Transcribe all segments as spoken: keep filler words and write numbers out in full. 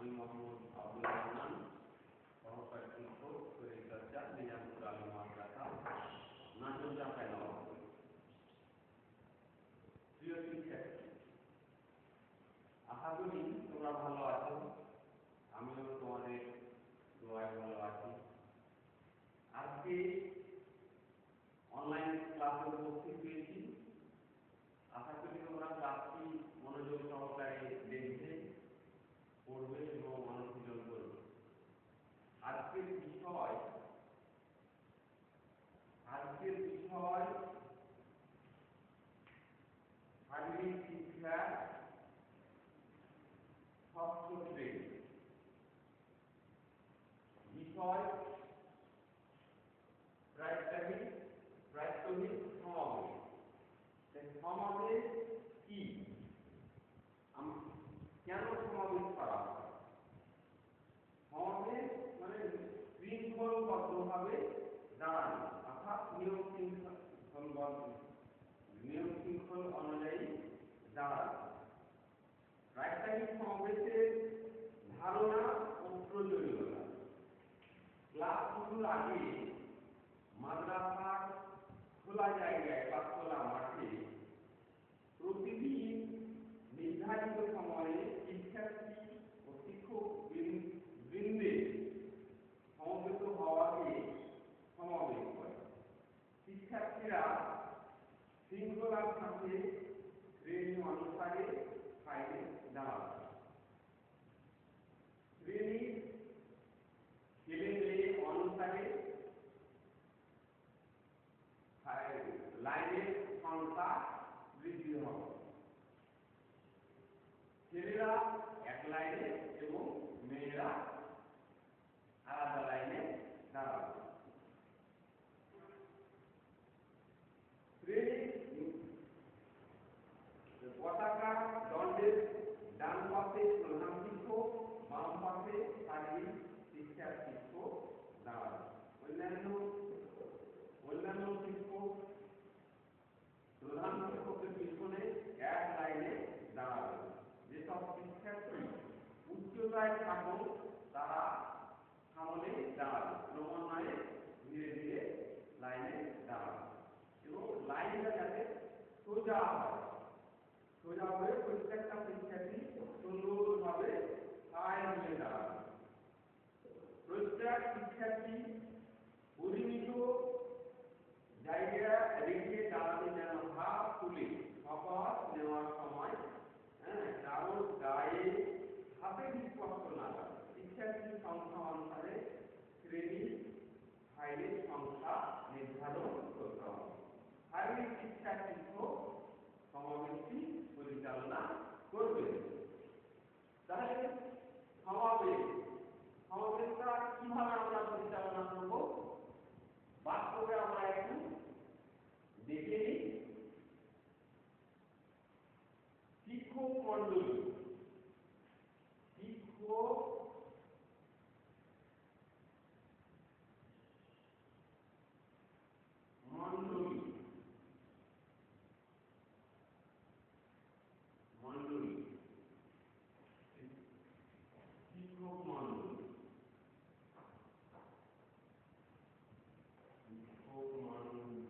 আমি মোহাম্মদ আব্দুল রহমান, সহকারী শিক্ষক শরীরচর্চা নিজামপুর আলী মাদ্রাসা নাজুল্লাহ নবাবপুর। প্রিয় শিক্ষার্থী, আশা করি তোমরা ভালো আছো। আমিও তোমাদের দোয়ায় ভালো আছি। আজকে অনলাইন ক্লাসে উপস্থিত হয়েছি। আশা করি তোমরা ক্লাসটি মনোযোগ সহকারে দেখবে, পড়বে এবং অনুশীলন করবে। আজকের বিষয় আজকের বিষয় শারীরিক শিক্ষা ষষ্ঠ শ্রেণী। বিষয় প্রাত্যহিক প্রাত্যহিক সমাবেশ। সমাবেশ কি, কেন সমাবেশ করা হয়? সমাবেশ মানে শৃঙ্খলবদ্ধভাবে দাঁড়ানো, অর্থাৎ নিয়ম শৃঙ্খল নিয়ম শৃঙ্খল অনুযায়ী দাঁড়ানো। প্রাত্যহিক সমাবেশের ধারণা ও প্রয়োজনীয়তা। ক্লাস শুরুর আগে মাদ্রাসার খোলা জায়গায় বা খোলা মাঠে প্রতিদিন নির্ধারিত সময়ে শিক্ষার্থী ও শিক্ষক বৃন্দে সমবেত হওয়াকে সমাবেশ করে। শিক্ষার্থীরা শৃঙ্খলার সাথে শ্রেণী অনুসারে সাইডে দাঁড়াবে। শ্রেণীর ছেলে মেয়ে অনুসারে লাইনের সংখ্যা বৃদ্ধি হবে। ছেলেরা এক লাইনে এবং মেয়েরা আলাদা লাইনে দাঁড়াবে। শ্রেণীর পতাকা দণ্ডের ডান পাশে প্রধান শিক্ষক, বাম পাশে শারীরিক শিক্ষার শিক্ষক দাঁড়াবে। অন্যান্য অন্যান্য শিক্ষক প্রধান শিক্ষকের পিছনে এক লাইনে দাঁড়াবে। যেসব শিক্ষার্থী উচ্চতায় থাকো তারা সামনে দাঁড়াবে, ক্রমান্বয়ে ধীরে ধীরে লাইনে দাঁড়াবে এবং লাইনটা যাতে সোজা হয়, সোজা হয়ে প্রত্যেকটা শিক্ষার্থী সুন্দরভাবে সায় হয়ে দাঁড়াবে। প্রত্যেক শিক্ষার্থী পরিমিত জায়গা রেখে দাঁড়াতে যেন হাত তুলে শপথ নেওয়ার সময় হ্যাঁ কারোর গায়ে হাতের স্পর্শ না লাগে। শিক্ষার্থীর সংখ্যা অনুসারে শ্রেণীর ফাইলের সংখ্যা নির্ধারণ করতে হবে। শারীরিক শিক্ষা শিক্ষক সমাবেশটি পরিচালনা করবে। তাহলে সমাবেশ সমাবেশটা কিভাবে আমরা পরিচালনা করব, বাস্তবে আমরা একটু দেখে নিই। শিক্ষক মন্ডলী শিক্ষক মন্ডলী মন্ডলী শিক্ষক মন্ডলী শিক্ষক মন্ডল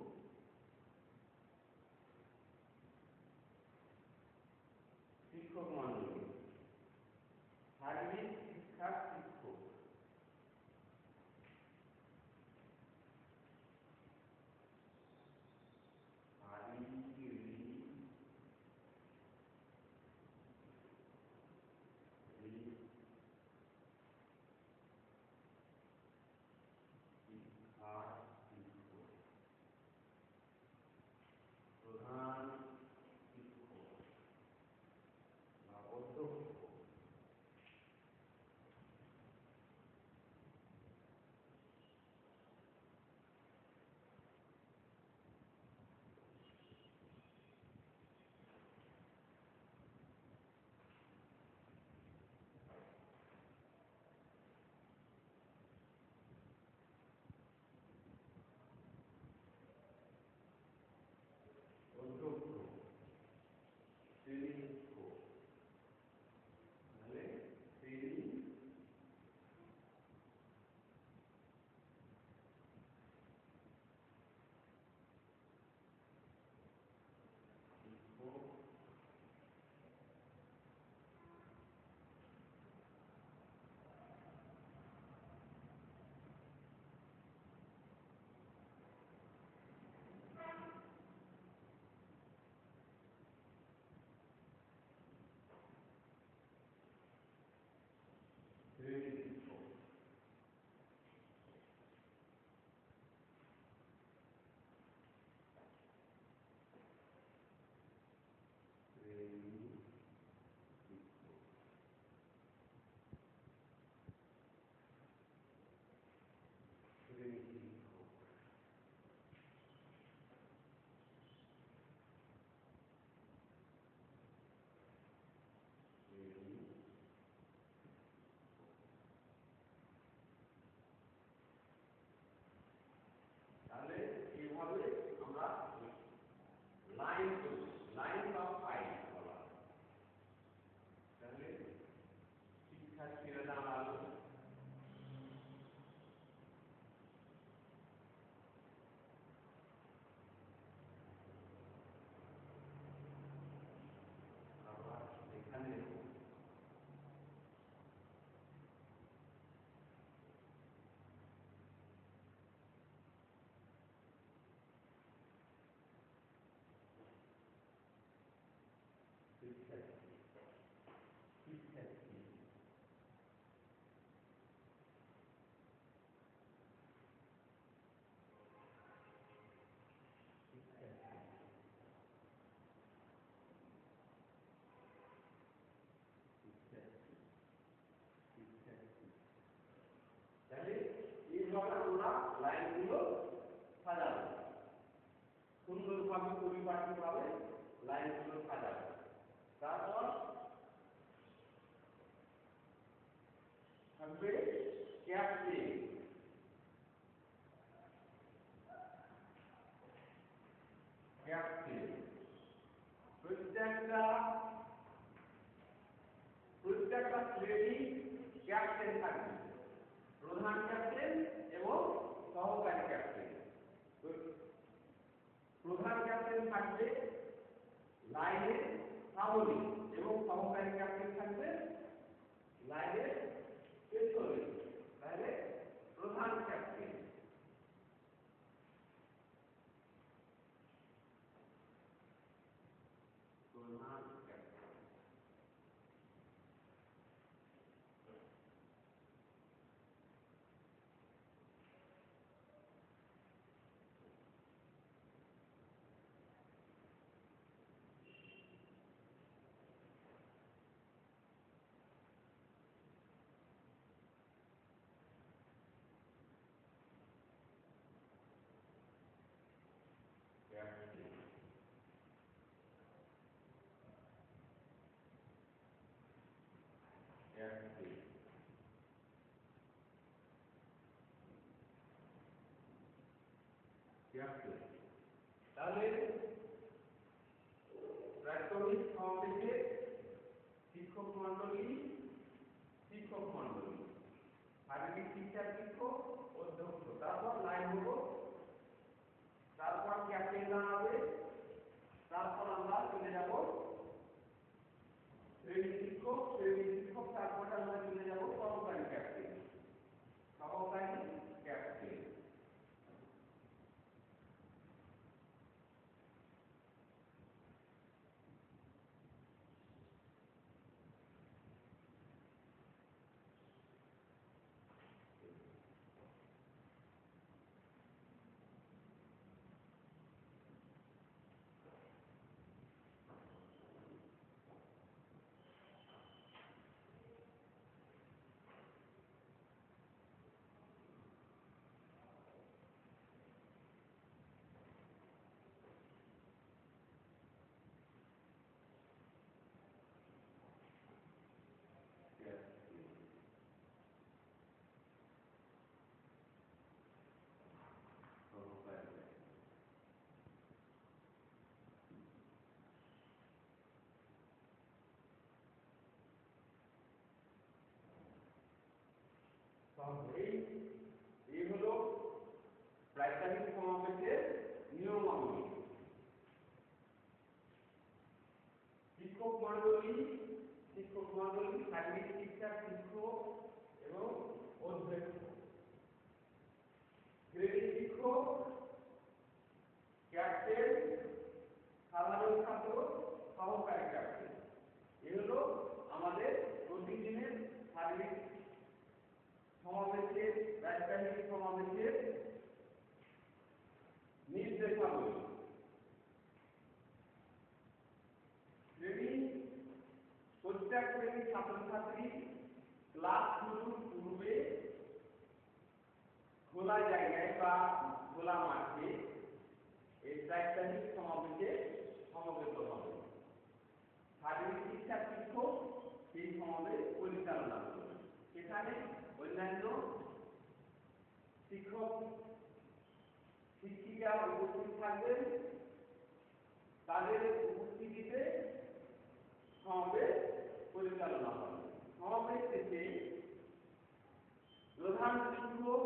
শিক্ষক মন্ডলী শারীরিক শিক্ষা শিক্ষক প্রধান শিক্ষক বা শিক্ষার্থী শিক্ষার্থী তাহলে এইভাবে আমরা লাইনগুলো সাজাবো, সুন্দরভাবে পরিপাটিভাবে লাইনগুলো সাজাবো। তারপর থাকবে ক্যাপ্টেন, ক্যাপ্টেন প্রত্যেকটা প্রত্যেকটা শ্রেণী ক্যাপ্টেন থাকবে, প্রধান ক্যাপ্টেন এবং সহকারী ক্যাপ্টেন। প্রধান ক্যাপ্টেন থাকবে লাইনের সামনে এবং সহকারী ক্যাপ্টেন থাকবে লাইনের পেছনে। তাহলে প্রধান ক্যাপ্টেন, প্রধান ক্যাপ্টেন ক্যাপ্টেন ক্যাপ্টেন ক্যাপ্টেন তাহলে প্রাথমিক সমাবেশে শিক্ষক মন্ডলী, শিক্ষক মন্ডলী, শারীরিক শিক্ষার শিক্ষক, অধ্যক্ষ, তারপর লাইন হলো, তারপর ক্যাপ্টেন দাঁড়াবে, তারপর আমরা চলে যাব শ্রেণী শিক্ষক, শ্রেণী শিক্ষক তারপর আমরা চলে যাব সহকারী ক্যাপ্টেন, সহকারী ক্যাপ্টেন। এই এই হলো প্রাথমিক সমাবেশের নিয়মাবলী। শিক্ষক মন্ডলী, শিক্ষক মন্ডলী, শারীরিক শিক্ষার শিক্ষক এবং অধ্যক্ষ, শ্রেণী শিক্ষক, ক্যাপ্টেন, সাধারণ ছাত্র, সহকারী ক্যাপ্টেন। এই হলো আমাদের প্রতিদিনের শারীরিক সমাবেশের, প্রাত্যহিক সমাবেশের নির্দেশাবলী। শ্রেণী প্রত্যেক শ্রেণীর ছাত্রছাত্রী ক্লাস শুরুর পূর্বে খোলা জায়গায় বা খোলা মাঠে এই প্রাত্যহিক সমাবেশে সমবেত হবে। শারীরিক শিক্ষা শিক্ষক সেই সমাবেশ পরিচালনা করবে। সেখানে অন্যান্য শিক্ষক শিক্ষিকা উপস্থিত থাকবেন, তাদের উপস্থিতিতে সমাবেশ পরিচালনা হবে। সমাবেশ শেষে প্রধান শিক্ষক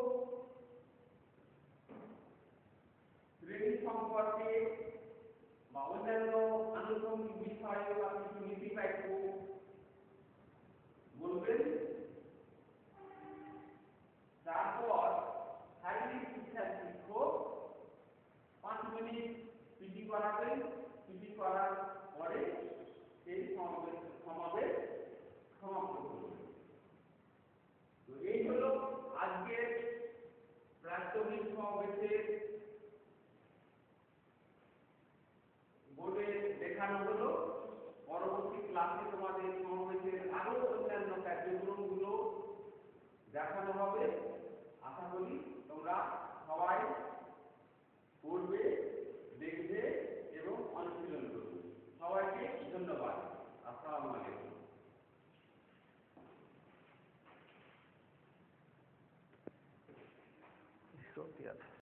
শ্রেণী সম্পর্কে বা অন্যান্য আনুষঙ্গিক বিষয়ে বা কিছু নীতিবাক্য বলবেন। তারপর শারীরিক শিক্ষার শিক্ষক পাঁচ মিনিট পিটি করাবেন। পিটি করার পরে সেই কার্যক্রমগুলো দেখানো হবে। আশা করি তোমরা সবাই পড়বে, দেখবে এবং অনুশীলন করবে। সবাইকে ধন্যবাদ। আসসালামু আলাইকুম।